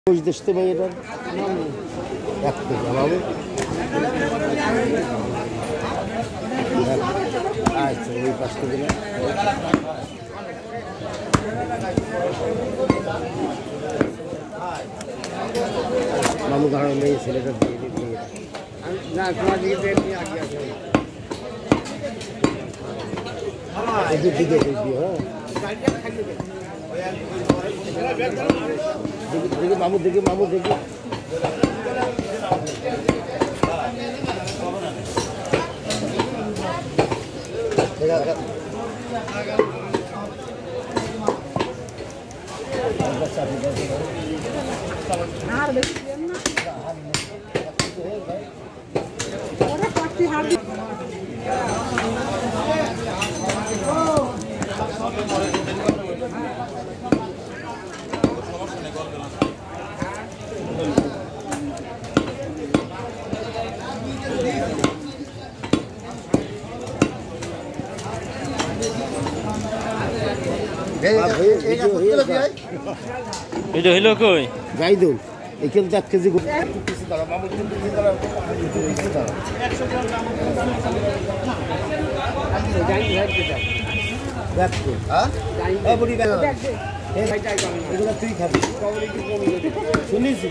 Hoje deste também era. É que tem lá. Ah, isso aí faz tudo, né? Vamos dar um meio, se ele já veio. Não, quase que veio aqui. Ah, isso aqui é देखिए मामू देखिए এটা হইলো কই গাইদুল এখানে 1 KG তুই খাবি শুনিস